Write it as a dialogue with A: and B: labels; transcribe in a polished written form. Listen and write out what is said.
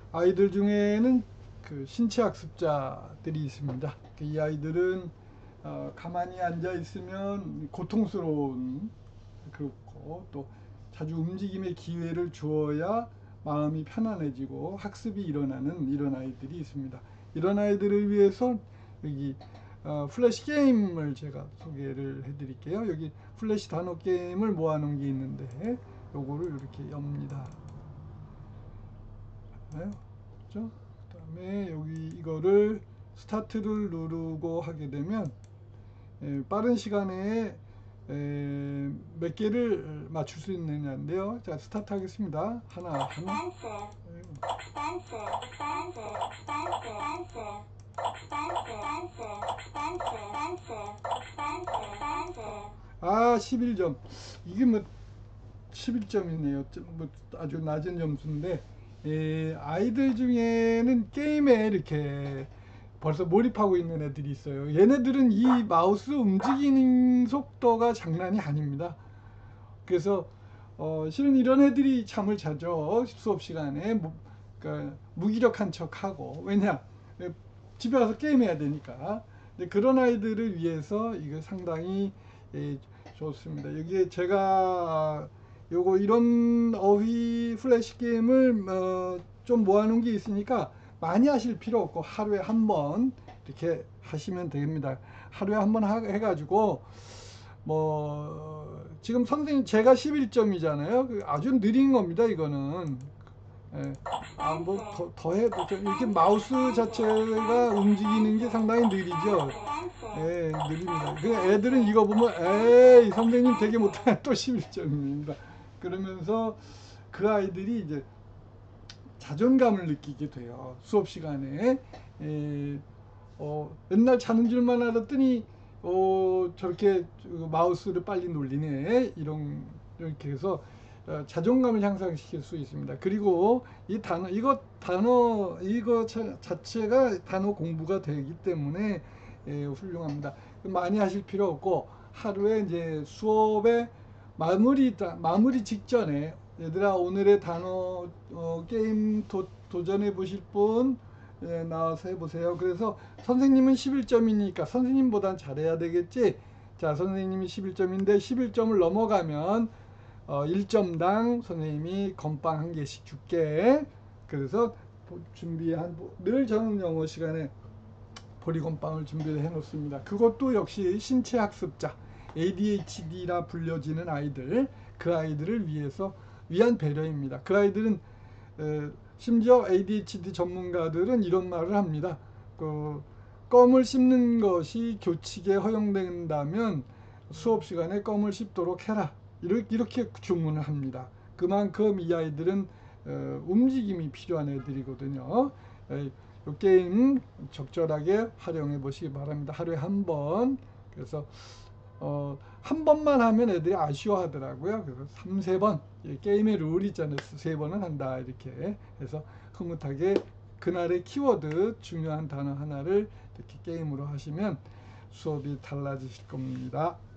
A: 아이들 중에는 그 신체학습자들이 있습니다. 이 아이들은 가만히 앉아 있으면 고통스러운, 그렇고 또 자주 움직임의 기회를 주어야 마음이 편안해지고 학습이 일어나는 이런 아이들이 있습니다. 이런 아이들을 위해서 여기 플래시 게임을 제가 소개를 해드릴게요. 여기 플래시 단어 게임을 모아놓은 게 있는데 요거를 이렇게 엽니다. 그렇죠? 그다음에 여기 이거를 스타트를 누르고 하게 되면 빠른 시간에 몇 개를 맞출 수 있느냐인데요. 자, 스타트 하겠습니다. 하나. 아, 11점. 이게 뭐 11점이네요. 뭐 아주 낮은 점수인데 아이들 중에는 게임에 이렇게 벌써 몰입하고 있는 애들이 있어요. 얘네들은 이 마우스 움직이는 속도가 장난이 아닙니다. 그래서 실은 이런 애들이 잠을 자죠. 수업 시간에 그러니까 무기력한 척하고. 왜냐? 집에 가서 게임해야 되니까. 근데 그런 아이들을 위해서 이거 상당히 좋습니다. 여기에 제가 요거 이런 어휘 플래시 게임을 좀 모아놓은 게 있으니까 많이 하실 필요 없고 하루에 한 번 이렇게 하시면 됩니다. 하루에 한 번 해가지고 뭐 지금 선생님 제가 11점이잖아요. 아주 느린 겁니다. 이거는 뭐 더 해도 이렇게 마우스 자체가 움직이는 게 상당히 느리죠. 느립니다. 그 애들은 이거 보면 에이 선생님 되게 못하네 또 11점입니다. 그러면서 그 아이들이 이제 자존감을 느끼게 돼요. 수업 시간에 맨날 자는 줄만 알았더니 저렇게 마우스를 빨리 놀리네 이렇게 해서 자존감을 향상시킬 수 있습니다. 그리고 이 단어 이거 자체가 단어 공부가 되기 때문에 훌륭합니다. 많이 하실 필요 없고 하루에 이제 수업의 마무리 직전에 얘들아 오늘의 단어 게임 도전해 보실 분 나와서 해보세요. 그래서 선생님은 11점이니까 선생님보단 잘해야 되겠지. 자, 선생님이 11점인데 11점을 넘어가면 1점당 선생님이 건빵 한 개씩 줄게. 그래서 늘 저는 영어 시간에 보리건빵을 준비해 놓습니다. 그것도 역시 신체학습자 ADHD라 불려지는 아이들, 그 아이들을 위한 배려입니다. 그 아이들은 심지어 ADHD 전문가들은 이런 말을 합니다. 껌을 씹는 것이 교칙에 허용된다면 수업 시간에 껌을 씹도록 해라. 이렇게 주문을 합니다. 그만큼 이 아이들은 움직임이 필요한 애들이거든요. 이 게임 적절하게 활용해 보시기 바랍니다. 하루에 한 번. 그래서 한 번만 하면 애들이 아쉬워하더라고요. 그래서 3, 4번 게임의 룰이 있잖아요. 3번은 한다 이렇게 해서 흐뭇하게 그날의 키워드 중요한 단어 하나를 이렇게 게임으로 하시면 수업이 달라지실 겁니다.